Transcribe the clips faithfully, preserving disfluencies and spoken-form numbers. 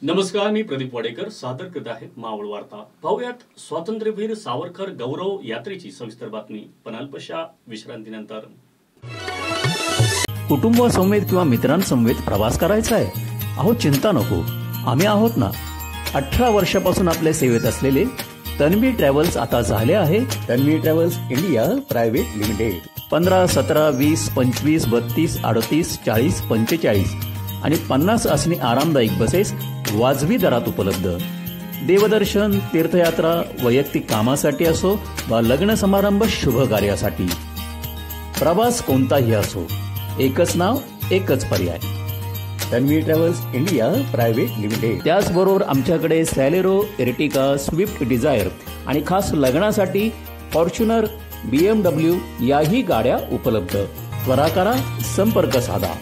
नमस्कार, मी प्रदीप वाडेकर सादर करत आहे मावळ वार्ता। पाहुयात स्वातंत्र्यवीर सावरकर गौरव यात्रेची सविस्तर बातमी पण अल्पशा विश्रांतीनंतर। कुटुंबासमवेत किंवा मित्रांसमवेत प्रवास करायचा आहे? अहो चिंता नको, आम्ही आहोत ना। अठरा वर्षापासून आपल्या सेवेत असलेले तन्वी ट्रॅव्हल्स आता झाले आहे Tanvi travels India private limited. पंधरा सतरा वीस पंचवीस बत्तीस अडतीस चाळीस पंचेचाळीस आणि पन्नास असणे आरामदायक बसेस वाजवी दरात उपलब्ध। देवदर्शन, तीर्थयात्रा, वैयक्तिक कामासाठी असो वा लग्न समारंभ शुभ कार्यासाठी, प्रवास कोणताही असो, एकच नाव एकच पर्याय, Tanvi travels India private limited. त्याचबरोबर आमच्याकडे सॅलेरो, एर्टिगा, स्विफ्ट डिझायर आणि खास लग्नासाठी फॉर्च्युनर, बीएमडब्ल्यू याही गाड्या उपलब्ध। त्वरा करा, संपर्क साधा।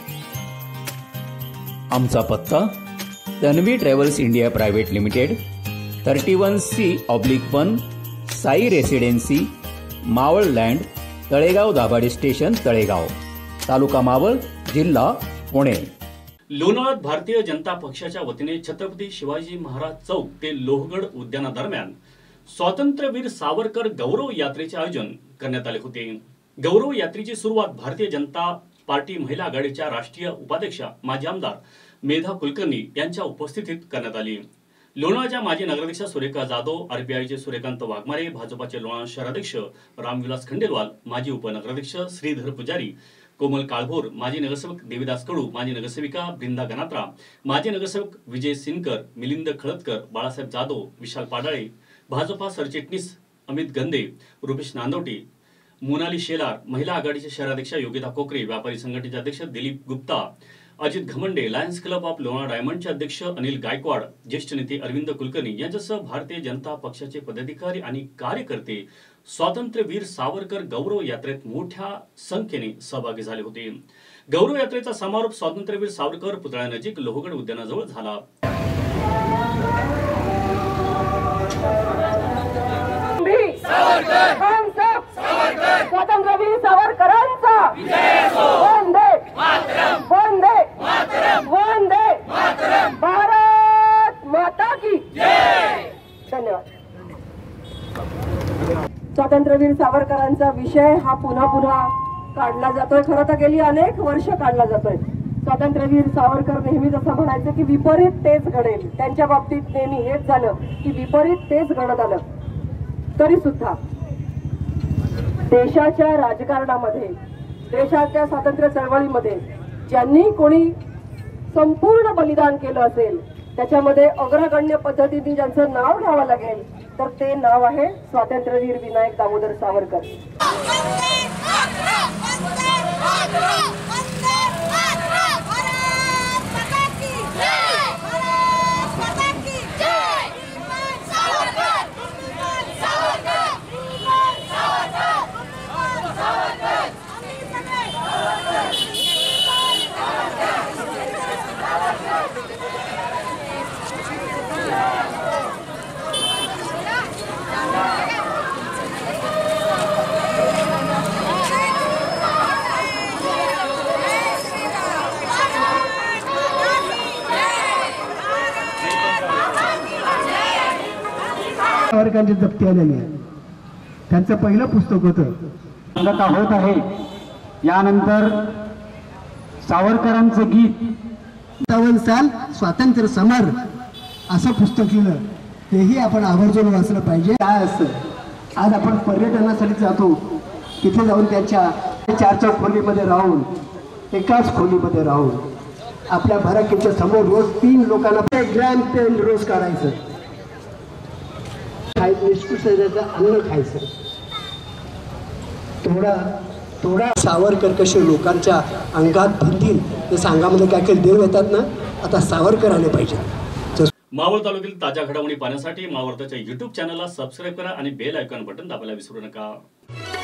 आमचा पत्ता Tanvi travels India private limited, thirty one C oblique one, Sai residency, Maval land, Talegaon Dabhade station, Talegaon, taluka Maval, जिल्हा पुणे। लोणावळ्यात भारतीय जनता पक्षाच्या वतीने छत्रपती शिवाजी महाराज चौक ते लोहगड उद्यानादरम्यान स्वातंत्र्यवीर सावरकर गौरव यात्रेचे आयोजन करण्यात आले होते। गौरव यात्रेची सुरुवात भारतीय जनता पार्टी महिला आघाडीच्या राष्ट्रीय उपाध्यक्षा माजी आमदार मेधा कुलकर्णी यांच्या उपस्थितीत करण्यात आली। लोणावळ्याच्या माजी नगराध्यक्षा सुरेखा जाधव, आरपीआयचे सूर्यकांत वाघमारे, भाजपाचे लोणावळा शहराध्यक्ष रामविलास खंडेलवाल, माजी उपनगराध्यक्ष श्रीधर पुजारी, कोमल काळभोर, माजी नगरसेवक देवीदास कडू, माजी नगरसेविका बृंदा गनात्रा, माजी नगरसेवक विजय सिनकर, मिलिंद खळदकर, बाळासाहेब जाधव, विशाल पाडाळे, भाजपा सरचिटणीस अमित गंदे, रुपेश नांदवटी, मोनाली शेलार, महिला आघाडीचे शहराध्यक्षा योगिता कोकरे, व्यापारी संघटनेचे अध्यक्ष Dilip Gupta, Ajit Ghamande, Lions club of Lonavala डायमंडचे अध्यक्ष अनिल गायकवाड, ज्येष्ठ नेते अरविंद कुलकर्णी यांच्यासह भारतीय जनता पक्षाचे पदाधिकारी आणि कार्यकर्ते स्वातंत्र्यवीर सावरकर गौरव यात्रेत मोठ्या संख्येने सहभागी झाले होते। गौरव यात्रेचा समारोप स्वातंत्र्यवीर सावरकर पुतळ्यानजीक लोहगड उद्यानाजवळ झाला। स्वातंत्र्यवीर सावरकरांचा वंदे मातरम, वंदे मातरम, वंदे मातरम, भारत माता की जय। धन्यवाद। स्वातंत्र्यवीर सावरकरांचा विषय हा पुन्हा पुन्हा काढला जातोय। खरं तर गेली अनेक वर्ष काढला जातोय। स्वातंत्र्यवीर सावरकर नेहमीच असं म्हणायचे की विपरीत तेच घडेल। त्यांच्या बाबतीत नेहमी हेच झालं की विपरीत तेच घडत आलं। तरी सुद्धा देशाच्या राजकारणामध्ये, देशाच्या स्वातंत्र्य चळवळीमध्ये ज्यांनी कोणी संपूर्ण बलिदान केलं असेल, त्याच्यामध्ये अग्रगण्य पद्धतीने ज्यांचं नाव घ्यावं लागेल तर ते नाव आहे स्वातंत्र्यवीर विनायक दामोदर सावरकर। सावरकरांची जप्ती आलेली आहे। त्यांचं पहिलं पुस्तक होतं सांगत होत आहे। यानंतर सावरकरांचं गीत सत्तावन्न साल स्वातंत्र्य समर असं पुस्तक लिहिलं, तेही आपण आवर्जून वाचलं पाहिजे। काय असतं, आज आपण पर्यटनासाठी जातो, तिथे जाऊन त्यांच्या चार चार खोलीमध्ये राहून, एकाच खोलीमध्ये राहून आपल्या भराकीच्या समोर रोज तीन लोकांना एक ग्रॅम तेल रोज काढायचं, निष्कृष्ट अन्न खायचं। थोडा थोडा सावरकर कसे लोकांच्या अंगात भरतील, ते सांगामध्ये काय काही देव येतात ना, आता सावरकर आले पाहिजे। मावळ तालुक्यातील ताज्या घडामोडी पाहण्यासाठी मावळताच्या युट्यूब चॅनलला सबस्क्राईब करा आणि बेल आयकॉन बटन दाबायला विसरू नका।